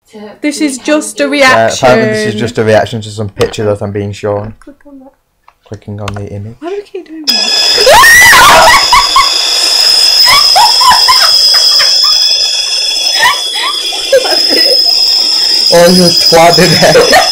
This is just a reaction. Apparently this is just a reaction to some picture that I'm being shown. Click on that. Clicking on the image. Why do we keep doing that? Oh, you're twadding it.